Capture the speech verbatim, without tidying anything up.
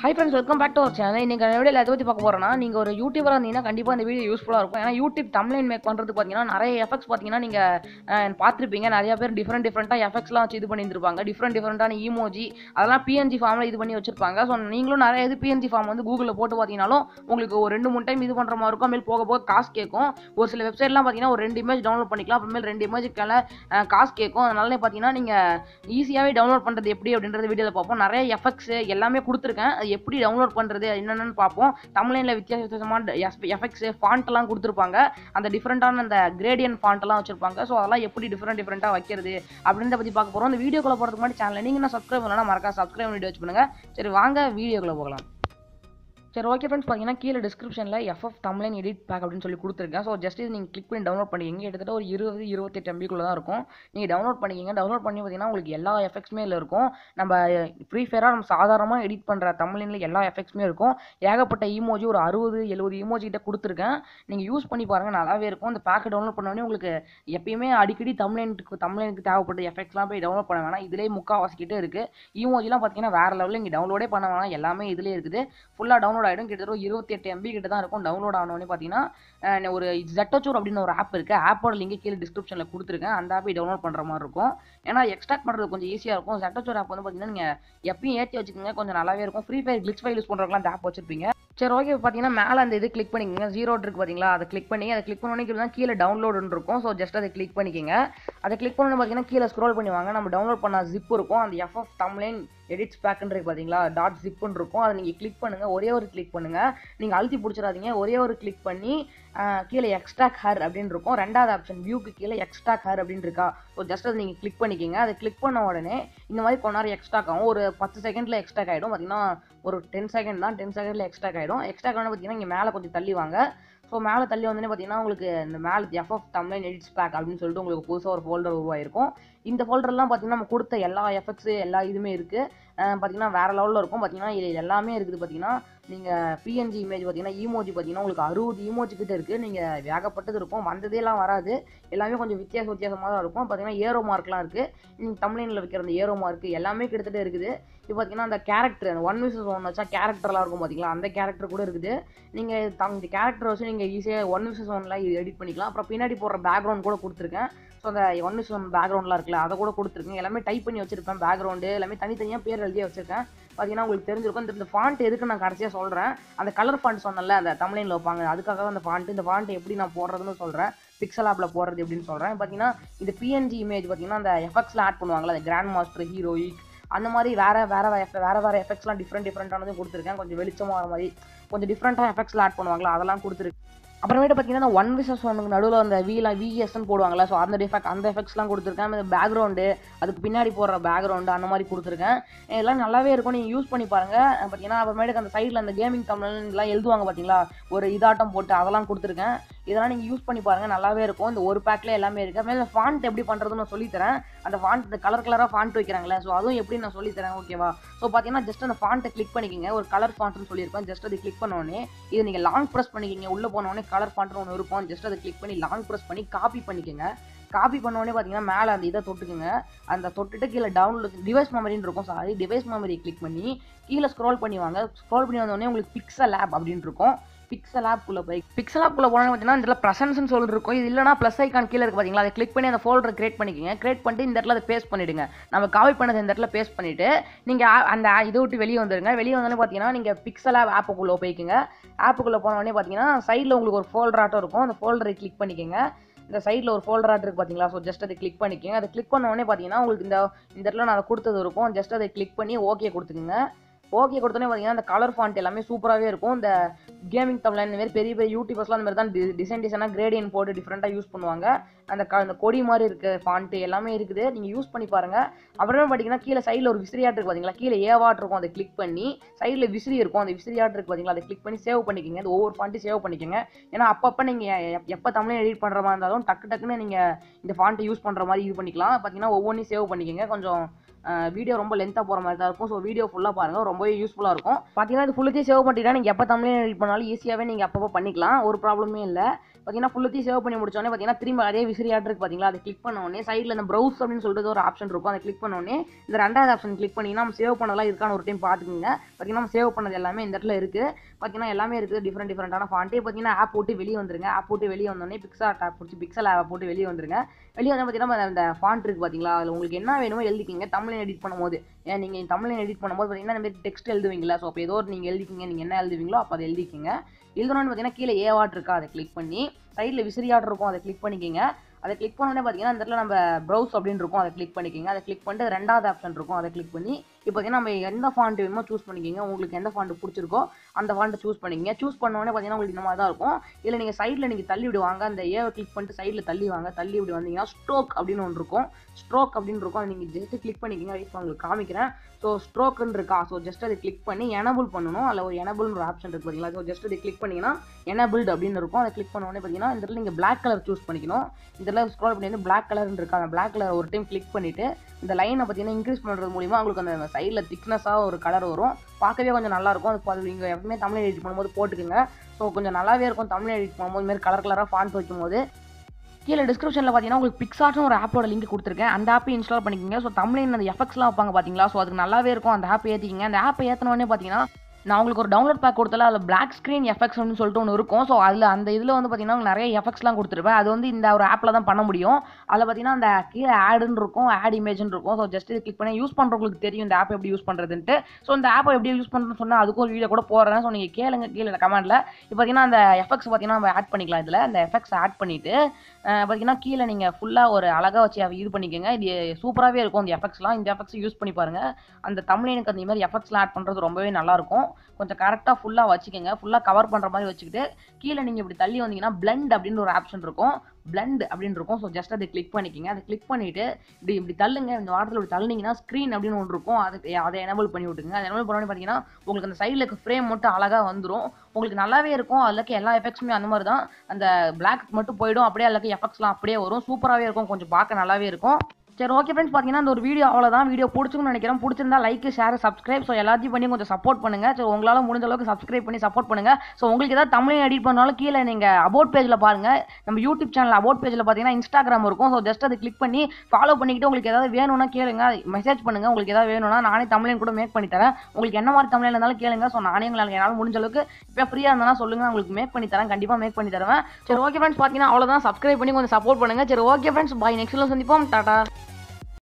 Hi friends, welcome back to our channel. இன்னைக்கு வீடியோல எதை பத்தி பார்க்க போறோம்னா, நீங்க ஒரு யூடியூபரா இருந்தீங்கன்னா கண்டிப்பா இந்த வீடியோ யூஸ்ஃபுல்லா இருக்கும். ஏன்னா யூடியூப் தம்ப்நெயில் மேக் பண்றதுக்கு பாத்தீங்கன்னா நிறைய எஃபெக்ட்ஸ் பாத்தீங்கன்னா நீங்க பார்த்திருப்பீங்க. நிறைய பேர் டிஃபரெண்ட் டிஃபரெண்டா எஃபெக்ட்ஸ்லாம் வச்சு இது பண்ணியிருப்பாங்க. டிஃபரெண்ட் டிஃபரெண்டான ஈமோஜி அதெல்லாம் பிஎன்ஜி ஃபார்ம்ல இது பண்ணி வச்சிருப்பாங்க. ஸோ நீங்களும் நிறைய இது பிஎன்ஜி ஃபார்ம் வந்து கூகுளில் போட்டு பார்த்தீங்கன்னாலும் உங்களுக்கு ஒரு ரெண்டு மூணு டைம் இது பண்ற மாதிரி இருக்கும். மேல் போக போக காசு கேட்கும். ஒரு சில வெப்சைட்லாம் பார்த்தீங்கன்னா ஒரு ரெண்டு இமேஜ் டவுன்லோட் பண்ணிக்கலாம். அப்புறமேல் ரெண்டு இமேஜுக்கான காசு கேட்கும். அதனால பார்த்தீங்கன்னா நீங்க ஈஸியாகவே டவுன்லோட் பண்றது எப்படி அப்படின்றது வீடியோவில் பார்ப்போம். நிறைய எஃபெக்ட்ஸ் எல்லாமே கொடுத்துருக்கேன். அது எப்படி டவுன்லோட் பண்றது என்னன்னு பார்ப்போம். தமிழ்ல வித்தியாச வித்தியாசமான எஃபெக்ட்ஸ் ஃபாண்ட் எல்லாம் கொடுத்துருப்பாங்க. அந்த டிஃபரெண்டான அந்த கிரேடியன்ட் ஃபாண்ட் எல்லாம் வச்சிருப்பாங்க. ஸோ அதெல்லாம் எப்படி டிஃபரெண்ட் டிஃபரெண்டா வைக்கிறது அப்படின்றத பத்தி பார்க்க போறோம். இந்த வீடியோக்குள்ள போறதுக்கு முன்னாடி சேனல் நீங்க என்ன சப்ஸ்கிரைப் பண்ணலன்னா மறக்காம சப்ஸ்கிரைப் பண்ணி வச்சு பண்ணுங்க. சரி வாங்க வீடியோக்குள்ள போகலாம். சரி ஓகே ஃப்ரெண்ட்ஸ், பார்த்தீங்கன்னா கீழே டிஸ்கிரிப்ஷனில் எஃப்எஃப் தம்ப்நெயில் எடிட் பேக் அப்படின்னு சொல்லி கொடுத்துருக்கேன். ஸோ ஜஸ்ட் இது நீங்கள் கிளிக் பண்ணி டவுன்லோட் பண்ணிக்கிங்க. கிட்டத்தட்ட ஒரு இருபது இருபத்தெட்டு எம்பிக்குள்ளே தான் இருக்கும். நீங்கள் டவுன்லோட் பண்ணிக்கிங்க. டவுன்லோட் பண்ணி பார்த்தீங்கன்னா உங்களுக்கு எல்லா எஃபெக்ட்ஸுமே இதில் இருக்கும். நம்ம ஃப்ரீ ஃபயராக நம்ம சாதாரணமாக எடிட் பண்ணுற தம்ப்நெயிலில் எல்லா எஃபெக்ட்ஸுமே இருக்கும். ஏகப்பட்ட ஈமோஜி ஒரு அறுபது எழுபது ஈமோஜி கிட்ட கொடுத்துருக்கேன். நீங்கள் யூஸ் பண்ணி பாருங்கள், நல்லாவே இருக்கும். இந்த பேக்கை டவுன்லோட் பண்ணோடனே உங்களுக்கு எப்பயுமே அடிக்கடி தம்ப்நெயிலுக்கு தம்ப்நெயிலுக்கு தேவைப்பட்ட எஃபெக்ட்ஸ்லாம் போய் டவுன்லோட் பண்ண வேணாம். இதிலே முக்கால்வாசிக்கிட்டே இருக்குது. ஈமோஜிலாம் பார்த்தீங்கன்னா வேறு லெவலில் இங்கே டவுன்லோடே பண்ண வேணாம். எல்லாமே இதிலே இருக்குது. ஃபுல்லாக டவுன்லோட் ஆகிடும். கிட்டத்தட்ட இருபத்தி எட்டு எம்பி கிட்ட தான் இருக்கும். டவுன்லோட் ஆனோடனே பார்த்தீங்கன்னா ஒரு ஜெட்டோச்சூர் அப்படின்னு ஒரு ஆப் இருக்குது. ஆப்போட லிங்க் கீழே டிஸ்கிரிப்ஷனில் கொடுத்துருக்கேன். அந்த ஆப்பை டவுன்லோட் பண்ணுற மாதிரி இருக்கும். ஏன்னா எக்ஸ்ட்ராக்ட் பண்ணுறது கொஞ்சம் ஈஸியாக இருக்கும். ஜெட்டோச்சூர் ஆப் வந்து பார்த்தீங்கன்னா நீங்கள் எப்பயும் ஏற்றி வச்சுக்கோங்க, கொஞ்சம் நல்லாவே இருக்கும். Free Fire glitch file use பண்ணுறவங்களாம் அந்த ஆப் வச்சிருப்பீங்க. சரி ஓகே, பார்த்தீங்கன்னா மேலே அந்த இது கிளிக் பண்ணிக்கோங்க. ஜீரோ இருக்கு பார்த்தீங்களா, அதை கிளிக் பண்ணி அதை கிளிக் பண்ணோன்னே தான் கீழே டவுன்லோடுன்னு இருக்கும். ஸோ ஜஸ்ட் அதை கிளிக் பண்ணிக்கோங்க. அதை கிளிக் பண்ணோன்னு பார்த்தீங்கன்னா கீழே ஸ்க்ரோல் பண்ணி வாங்க. நம்ம டவுன்லோட் பண்ண ஜிப் இருக்கும். அந்த எஃப்எஃப் தம்ப்நெயில் எடிட்ஸ் பேக்குன்றது பார்த்தீங்களா, டாட் ஜிப்னு இருக்கும். அதை நீங்கள் கிளிக் பண்ணுங்கள். ஒரே ஒரு கிளிக் பண்ணுங்கள். நீங்கள் அழுத்தி பிடிச்சிடாதீங்க. ஒரே ஒரு கிளிக் பண்ணி கீழே எக்ஸ்ட்ராக்ட் ஹர் அப்படின்னு இருக்கும். ரெண்டாவது ஆப்ஷன் வியூக்கு கீழே எக்ஸ்ட்ராக்ட் ஹர் அப்படின்னு இருக்கா. ஸோ ஜஸ்ட் அதை நீங்கள் கிளிக் பண்ணிக்கிங்க. அதை கிளிக் பண்ண உடனே இந்த மாதிரி கொஞ்ச நேரம் எக்ஸ்ட்ராக் ஆகும். ஒரு பத்து செகண்டில் எக்ஸ்ட்ராக் ஆகிடும். பார்த்தீங்கன்னா ஒரு டென் செகண்ட் தான், டென் செகண்டில் எக்ஸ்ட்ராக் ஆகிடும். எக்ஸ்ட்ராக் ஆனால் பார்த்தீங்கன்னா இங்கே மேலே கொஞ்சம் தள்ளி வாங்க. ஸோ மேலே தள்ளி வந்தோடனே பார்த்தீங்கன்னா உங்களுக்கு இந்த மேலே எஃப்எஃப் தம்ப்நெயில் எடிட்ஸ் பேக் அப்படின்னு சொல்லிட்டு உங்களுக்கு புதுசாக ஒரு ஃபோல்டர் உருவாயிருக்கும். இந்த ஃபோல்டர்லாம் பார்த்தீங்கன்னா நம்ம கொடுத்த எல்லா எஃபெக்ட்ஸு எல்லா இதுவுமே இருக்குது. பார்த்தீங்கன்னா வேறு லெவலில் இருக்கும். பார்த்தீங்கன்னா இது எல்லாமே இருக்குது. பார்த்தீங்கன்னா நீங்கள் பிஎன்ஜி இமேஜ் பார்த்தீங்கன்னா ஈமோஜி பார்த்தீங்கன்னா உங்களுக்கு அறுபது ஈமோஜி கிட்ட இருக்குது. நீங்கள் ஏகப்பட்டது இருக்கும். வந்ததேலாம் வராது. எல்லாமே கொஞ்சம் வித்தியாச வித்தியாசமாக தான் இருக்கும். பார்த்தீங்கன்னா ஏரோ மார்க்லாம் இருக்குது. நீங்கள் தம்ப்நெயிலில் வைக்கிற அந்த ஏரோ மார்க் எல்லாமே கிட்டத்தட்ட இருக்குது. இப்போ பார்த்தீங்கன்னா அந்த கேரக்டர் அந்த ஒன் விசஸ் ஒன் வச்சா கேரக்டர்லாம் இருக்கும் பார்த்தீங்களா, அந்த கேரக்டர் கூட இருக்குது. நீங்கள் இந்த கேரக்டர் வச்சு நீங்கள் ஈஸியாக ஒன் விசஸ் ஒன்ல எடிட் பண்ணிக்கலாம். அப்புறம் பின்னாடி போடுற பேக்ரவுண்ட் கூட கொடுத்துருக்கேன். ஸோ அந்த ஒன் விசஸ் ஒன் பேக்ரவுண்ட்லாம் இருக்குல்ல, அதை கூட கொடுத்துருக்கேன். எல்லாமே டைப் பண்ணி வச்சிருப்பேன். பேக்ரவுண்டு எல்லாமே தனித்தனியாக பேர் எழுதியே வச்சிருக்கேன். பார்த்தீங்கன்னா உங்களுக்கு தெரிஞ்சிருக்கும். இந்த ஃபாண்ட் எதுக்கு நான் கடைசியாக சொல்கிறேன். அந்த கலர் ஃபாண்ட் சொன்னல, அந்த தம்ப்நெயிலில் வைப்பாங்க, அதுக்காக தான் அந்த ஃபாண்ட். இந்த ஃபாண்ட் எப்படி நான் போடுறதுன்னு சொல்கிறேன். பிக்சல் ஆப்பில் போடுறது எப்படின்னு சொல்கிறேன். பார்த்தீங்கன்னா இந்த பிஎன்ஜி இமேஜ் பார்த்தீங்கன்னா அந்த எஃபெக்ட்ஸில் ஆட் பண்ணுவாங்களா, அந்த கிராண்ட் மாஸ்டர், ஹீரோயிக், அந்த மாதிரி வேறு வேறு வேறு வேறு எஃபெக்ட்ஸ்லாம் டிஃப்ரெண்ட் டிஃப்ரெண்ட்டானதும் கொடுத்துருக்கேன். கொஞ்சம் வெளிச்சமாக வர மாதிரி கொஞ்சம் டிஃப்ரெண்ட்டாக எஃபெக்ட்ஸில் ஆட் பண்ணுவாங்களா, அதெல்லாம் கொடுத்துருக்கு. அப்புறமேட்டு பார்த்தீங்கன்னா ஒன் விசஸ் ஒன்னுக்கு நடுவில் அந்த வீலாம் விஎஸ்ன்னு போடுவாங்களா, ஸோ அந்த எஃபெக்ட் அந்த எஃபெக்ட்ஸ்லாம் கொடுத்துருக்கேன். அந்த பேக்ரவுண்டு அதுக்கு பின்னாடி போடுற பேக்ரவுண்டு அந்த மாதிரி கொடுத்துருக்கேன். எல்லாம் நல்லாவே இருக்கும். நீங்கள் யூஸ் பண்ணி பாருங்கள். பார்த்தீங்கன்னா அப்புறமேட்டுக்கு அந்த சைடில் அந்த கேமிங் தமிழ்லாம் எழுதுவாங்க பார்த்தீங்களா, ஒரு இதாட்டம் போட்டு அதெல்லாம் கொடுத்துருக்கேன். இதெல்லாம் நீங்கள் யூஸ் பண்ணி பாருங்கள், நல்லாவே இருக்கும். இந்த ஒரு பேக்கில் எல்லாமே இருக்குது. மேலே ஃபாண்ட் எப்படி பண்ணுறதுன்னு நான் சொல்லித்தரேன். அந்த ஃபாண்ட் இந்த கலர் கலராக ஃபாண்ட் வைக்கிறாங்களே, ஸோ அதுவும் எப்படி நான் சொல்லித்தரேன், ஓகேவா. ஸோ பார்த்தீங்கன்னா ஜஸ்ட் அந்த ஃபாண்ட்டை கிளிக் பண்ணிக்கிங்க. ஒரு கலர் ஃபாண்ட்னு சொல்லியிருப்பேன். ஜஸ்ட் அதை கிளிக் பண்ணோடனே இது நீங்கள் லாங் ப்ரெஸ் பண்ணிக்கிங்க. உள்ளே போனோடனே கலர் ஃபாண்ட்னு ஒன்று இருக்கும். ஜஸ்ட் அதை கிளிக் பண்ணி லாங் ப்ரெஸ் பண்ணி காப்பி பண்ணிக்கோங்க. காப்பி பண்ணோடனே பார்த்தீங்கன்னா மேலே அந்த இதை தொட்டுக்குங்க. அந்த தொட்டுட்டு கீழே டவுன்லோட் டிவைஸ் மெமரின்னு இருக்கும். சாரி டிவைஸ் மெமரி கிளிக் பண்ணி கீழே ஸ்க்ரோல் பண்ணி வாங்க. ஸ்க்ரோல் பண்ணி வந்தோடனே உங்களுக்கு பிக்சல் ஆப் அப்படின்னு இருக்கும். பிக்சல் ஆப்குள்ளே போய் பிக்சல் ஆப்குள்ளே போனோன்னு பார்த்தீங்கன்னா இந்த இடத்துல ப்ரெசன்ஸ்னு சொல்லிட்டு இருக்கும். இது இல்லைனா ப்ளஸ் ஐக்கான் கீழே இருக்குது பார்த்தீங்களா, அதை கிளிக் பண்ணி அந்த ஃபோல்டர் கிரியேட் பண்ணிக்கோங்க. கிரியேட் பண்ணிட்டு இந்த இடத்துல அதை பேஸ்ட் பண்ணிவிடுங்க. நம்ம காப்பி பண்ணது இந்த இடத்துல பேஸ்ட் பண்ணிவிட்டு நீங்கள் அந்த இதை விட்டு வெளியே வந்துடுங்க. வெளியே வந்தோடனே பார்த்தீங்கன்னா நீங்கள் பிக்சல் ஆப் ஆப்புக்குள்ளே போய்க்குங்க. ஆப்புக்குள்ளே போனோடனே பார்த்தீங்கன்னா சைடில் உங்களுக்கு ஒரு ஃபோல்டர் ஆட்டம் இருக்கும். அந்த ஃபோல்டரை கிளிக் பண்ணிக்கோங்க. இந்த சைடில் ஒரு ஃபோல்டர் ஆட் இருக்குது பார்த்தீங்களா, ஸோ ஜஸ்ட் அதை கிளிக் பண்ணிக்கோங்க. அதை கிளிக் பண்ண உடனே பார்த்தீங்கன்னா உங்களுக்கு இந்த இந்த இடத்துல நான் அதை கொடுத்தது இருக்கும். ஜஸ்ட் அதை கிளிக் பண்ணி ஓகே கொடுத்துக்குங்க. ஓகே கொடுத்தோன்னே பார்த்தீங்கன்னா அந்த கலர் ஃபாண்ட் எல்லாமே சூப்பராகவே இருக்கும். இந்த கேமிங் தமிழ் இந்த மாதிரி பெரிய பெரிய யூடியூபர்ஸ்லாம் அந்த மாதிரி தான் டிசைன் டிசைனாக கிரேடியன் போட்டு டிஃப்ரெண்ட்டாக யூஸ் பண்ணுவாங்க. அந்த க அந்த கொடி மாதிரி இருக்க ஃபாண்ட்டு எல்லாமே இருக்குது. நீங்கள் யூஸ் பண்ணி பாருங்கள். அப்புறமே பார்த்தீங்கன்னா கீழே சைடில் ஒரு விசிறி ஆட் இருக்குது பார்த்தீங்களா, கீழே ஏவாட் இருக்கும். அதை கிளிக் பண்ணி சைடில் விசிறி இருக்கும். அந்த விசிறி ஆட் இருக்குது பார்த்தீங்களா, அதை கிளிக் பண்ணி சேவ் பண்ணிக்கோங்க. அந்த ஒவ்வொரு ஃபாண்ட்டையும் சேவ் பண்ணிக்கோங்க. ஏன்னா அப்பப்போ நீங்கள் எப்போ தமிழ் எடிட் பண்ணுற மாதிரி இருந்தாலும் டக்கு டக்குன்னு நீங்கள் இந்த ஃபாண்ட்டை யூஸ் பண்ணுற மாதிரி இது பண்ணிக்கலாம். பார்த்தீங்கன்னா ஒவ்வொன்றையும் சேவ் பண்ணிக்கோங்க. கொஞ்சம் வீடியோ ரொம்ப லென்த்தாக போகிற மாதிரி தான் இருக்கும். ஸோ வீடியோ ஃபுல்லாக பாருங்கள், ரொம்பவே யூஸ்ஃபுல்லாக இருக்கும். பார்த்தீங்கன்னா இது ஃபுல்லத்தையும் சேவ் பண்ணிட்டீங்கன்னா நீங்கள் எப்போ தமிழ் எடிட் பண்ணாலும் ஈஸியாகவே நீங்கள் அப்பப்போ பண்ணிக்கலாம், ஒரு ப்ராப்ளமே இல்லை. பார்த்தீங்கன்னா ஃபுல்லத்தையும் சேவ் பண்ணி முடிச்சோடனே பார்த்தீங்கன்னா திரும்ப அதே விசிறியாட்டு இருக்கு பார்த்தீங்களா, அதை கிளிக் பண்ண உடனே சைடில் இந்த ப்ரௌஸ் அப்படின்னு சொல்லிட்டு ஒரு ஆப்ஷன் இருக்கும், அதை கிளிக் பண்ண உடனே இந்த ரெண்டாவது ஆப்ஷன் கிளிக் பண்ணிங்கன்னா நம்ம சேவ் பண்ணலாம் இருக்கான்னு ஒரு டைம் பார்த்துக்குங்க. பார்த்தீங்கன்னா நம்ம சேவ் பண்ணது எல்லாமே இந்த இடத்துல இருக்குது. பார்த்தீங்கன்னா எல்லாமே இருக்குது, டிஃப்ரெண்ட் டிஃப்ரெண்டான ஃபாண்ட்டே. பார்த்தீங்கன்னா ஆப் போட்டு வெளியே வந்துருங்க. ஆப் போட்டு வெளியே வந்தோடனே பிக்சார்ட் ஆப் பிடிச்சி பிக்சல் ஆப் போட்டு வெளியே வந்துருங்க. வெளியே வந்து பார்த்தீங்கன்னா அந்த ஃபாண்ட் இருக்குது பார்த்தீங்களா, அதில் உங்களுக்கு என்ன வேணுமோ எழுதிக்கிங்க. தமிழ் எடிட் பண்ணும்போது ஏன் நீங்கள் தமிழ் எடிட் பண்ணும்போது பார்த்தீங்கன்னா இந்த மாதிரி டெக்ஸ்ட் எழுதுவீங்களா, ஸோ அப்போ ஏதோ ஒரு நீங்கள் எழுதிக்கிங்க, நீங்கள் என்ன எழுதுவீங்களோ அப்போ அதை எழுதிக்கிங்க. எழுதணும்னு பார்த்தீங்கன்னா கீழே ஏவாட் இருக்கா, அதை கிளிக் பண்ணி சைடில் விசிறியாட் இருக்கும், அதை கிளிக் பண்ணிக்கிங்க. அதை கிளிக் பண்ணோடனே பார்த்தீங்கன்னா இந்த இடத்துல நம்ம ப்ரௌஸ் அப்படின்னு இருக்கும், அதை கிளிக் பண்ணிக்கிங்க. அதை கிளிக் பண்ணிட்டு ரெண்டாவது ஆப்ஷன் இருக்கும், அதை கிளிக் பண்ணி இப்போ பார்த்தீங்கன்னா நம்ம எந்த ஃபாண்ட் வேணுமோ சூஸ் பண்ணிக்கிங்க. உங்களுக்கு எந்த ஃபாண்ட் பிடிச்சிருக்கோ அந்த ஃபாண்ட்டை சூஸ் பண்ணிக்கிங்க. சூஸ் பண்ணோடனே பார்த்தீங்கன்னா உங்களுக்கு இந்த மாதிரி தான் இருக்கும். இல்லை நீங்கள் சைடில் நீங்கள் தள்ளி விடுவாங்க, அந்த ஏவை கிளிக் பண்ணிட்டு சைடில் தள்ளி வாங்க. தள்ளி விடு வந்தீங்கன்னா ஸ்ட்ரோக் அப்படின்னு ஒன்று இருக்கும். ஸ்ட்ரோக் அப்படின்னு இருக்கும், அதை நீங்கள் ஜஸ்ட் கிளிக் பண்ணிக்கிங்க. இப்போ உங்களுக்கு காமிக்கிறேன். ஸோ ஸ்ட்ரோக்குன்னு இருக்கா, ஸோ ஜஸ்ட் அதை கிளிக் பண்ணி எனபிள் பண்ணணும். அதில் ஒரு எனபிள்னு ஒரு ஆப்ஷன் இருக்குது பார்த்தீங்களா, ஸோ ஜஸ்ட் அதை கிளிக் பண்ணிங்கன்னா எனபிள்டு அப்படின்னு இருக்கும். அதை கிளிக் பண்ணோடனே பார்த்தீங்கன்னா இந்த இடத்துல நீங்கள் பிளாக் கலர் சூஸ் பண்ணிக்கணும். இந்த இடத்துல ஸ்க்ரோல் பண்ணி வந்து பிளாக் கலர்னு இருக்கா, அந்த பிளாக் கலர் ஒரு டைம் கிளிக் பண்ணிவிட்டு இந்த லைனை பார்த்தீங்கன்னா இன்க்ரீஸ் பண்ணுறது மூலிமா உங்களுக்கு அந்த சைடில் திக்னஸாக ஒரு கலர் வரும், பார்க்கவே கொஞ்சம் நல்லாயிருக்கும். அது அது நீங்கள் எப்பவுமே தமிழ் எடிட் பண்ணும்போது போட்டுக்குங்க. ஸோ கொஞ்சம் நல்லாவே இருக்கும் தமிழ் எடிட் பண்ணும்போது மாரி கலர் கலராக ஃபாண்ட் வைக்கும்போது. கீழே டிஸ்கிரிப்ஷனில் பார்த்தீங்கன்னா உங்களுக்கு பிக்சார்ட்னு ஒரு ஆப்போட லிங்க் கொடுத்துருக்கேன், அந்த ஆப்பை இன்ஸ்டால் பண்ணிக்கோங்க. ஸோ தமிழின் அந்த எஃபெக்ட்ஸ்லாம் வைப்பாங்க பார்த்தீங்களா, ஸோ அதுக்கு நல்லாவே இருக்கும். அந்த ஆப்பை ஏற்றிக்கிங்க. அந்த ஆப்பை ஏற்றினோடனே பார்த்தீங்கன்னா நான் உங்களுக்கு ஒரு டவுன்லோட் பேக் கொடுத்தல, அதில் பிளாக் ஸ்க்ரீன் எஃபெக்ட்ஸ் அப்படின்னு சொல்லிட்டு ஒன்று இருக்கும். ஸோ அதில் அந்த இதில் வந்து பார்த்தீங்கன்னா நிறைய எஃபெக்ட்ஸ்லாம் கொடுத்துருப்பேன். அது வந்து இந்த ஒரு ஆப்பில் தான் பண்ண முடியும். அதில் பார்த்தீங்கன்னா அந்த கீழே ஆடுன்னு இருக்கும், ஆட் இமேஜ்னு இருக்கும். ஸோ ஜஸ்ட் இது கிளிக் பண்ணி யூஸ் பண்ணுறவங்களுக்கு தெரியும் இந்த ஆப் எப்படி யூஸ் பண்ணுறதுன்ட்டு. ஸோ இந்த ஆப்பை எப்படி யூஸ் பண்ணுறதுன்னு சொன்னால் அதுக்கும் ஒரு வீடியோ கூட போடுறேன். ஸோ நீங்கள் கேளுங்க கீழே கமெண்ட்டில். இப்போ பார்த்தீங்கன்னா அந்த எஃபெக்ட்ஸ் பார்த்தீங்கன்னா நம்ம ஆட் பண்ணிக்கலாம். இதில் அந்த எஃபெக்ட்ஸ் ஆட் பண்ணிவிட்டு பார்த்தீங்கன்னா கீழே நீங்கள் ஃபுல்லாக ஒரு அழகாக வச்சு இது பண்ணிக்கோங்க. இது சூப்பராகவே இருக்கும் அந்த எஃபெக்ட்ஸ்லாம். இந்த எஃபெக்ட்ஸ் யூஸ் பண்ணி பாருங்கள். அந்த தமிழுக்கு அந்த மாதிரி எஃபெக்ட்ஸ்லாம் ஆட் பண்ணுறது ரொம்பவே நல்லாயிருக்கும். கொஞ்சம் கரெக்டாக ஃபுல்லாக வச்சுக்கோங்க, ஃபுல்லாக கவர் பண்ணுற மாதிரி வச்சுக்கிட்டு கீழே நீங்கள் இப்படி தள்ளி வந்தீங்கன்னா பிளெண்ட் அப்படின்னு ஒரு ஆப்ஷன் இருக்கும், பிளெண்ட் அப்படின்னு இருக்கும். ஸோ ஜஸ்ட் அதை கிளிக் பண்ணிக்கிங்க. அதை கிளிக் பண்ணிவிட்டு இப்படி இப்படி தள்ளுங்க. இந்த வாரத்தில் இப்படி தள்ளினீங்கன்னா ஸ்க்ரீன் அப்படின்னு ஒன்று இருக்கும், அதுக்கு அதை எனபிள் பண்ணி விட்டுங்க. அதை எனபிள் பண்ணி பார்த்தீங்கன்னா உங்களுக்கு அந்த சைடில் இருக்க ஃப்ரேம் மட்டும் அழகாக வந்துடும், உங்களுக்கு நல்லாவே இருக்கும். அதில் இருக்க எல்லா எஃபெக்ட்ஸுமே அந்த மாதிரி தான், அந்த பிளாக் மட்டும் போயிடும், அப்படியே அதில் இருக்க எஃபெக்ட்ஸ்லாம் அப்படியே வரும். சூப்பராகவே இருக்கும், கொஞ்சம் பார்க்க நல்லாவே இருக்கும். சரி ஓகே ஃப்ரெண்ட்ஸ், பார்த்தீங்கன்னா அந்த ஒரு வீடியோ அவ்வளோதான். வீடியோ பிடிச்சிருக்குன்னு நினைக்கிறேன். பிடிச்சிருந்தா லைக் ஷேர் சப்ஸ்கிரைப், ஸோ எல்லாத்தையும் பண்ணி கொஞ்சம் சப்போர்ட் பண்ணுங்கள். ஸோ உங்களால் முடிஞ்ச அளவுக்கு சப்ஸ்கிரைப் பண்ணி சப்போர்ட் பண்ணுங்கள். ஸோ உங்களுக்கு ஏதாவது தமிழ் எடிட் பண்ணாலும் கீழே நீங்கள் அபவுட் பேஜில் பாருங்கள், நம்ம யூடியூப் சேனல் அபவுட் பேஜில் பார்த்தீங்கன்னா இன்ஸ்டாகிராம் இருக்கும். ஸோ ஜஸ்ட் அதை கிளிக் பண்ணி ஃபாலோ பண்ணிக்கிட்டு உங்களுக்கு ஏதாவது வேணும்னா கேளுங்க, மெசேஜ் பண்ணுங்கள். உங்களுக்கு ஏதாவது வேணும்னா நானே தமிழன் கூட மேக் பண்ணி தரேன். உங்களுக்கு என்ன மாதிரி தமிழில் இருந்தாலும் கேளுங்க. ஸோ நானே உங்களுக்கு என்னால் முடிஞ்ச அளவுக்கு இப்போ ஃப்ரீயாக இருந்தாலும் சொல்லுங்கள், உங்களுக்கு மேக் பண்ணி தரேன், கண்டிப்பாக மேக் பண்ணி தருவேன். சரி ஓகே ஃப்ரெண்ட்ஸ், பார்த்தீங்கன்னா அவ்வளோதான். சப்ஸ்கிரைப் பண்ணி கொஞ்சம் சப்போர்ட் பண்ணுங்கள். சரி ஓகே ஃப்ரெண்ட்ஸ், பாய். நெக்ஸ்ட்டில் சந்திப்போம். டாடா.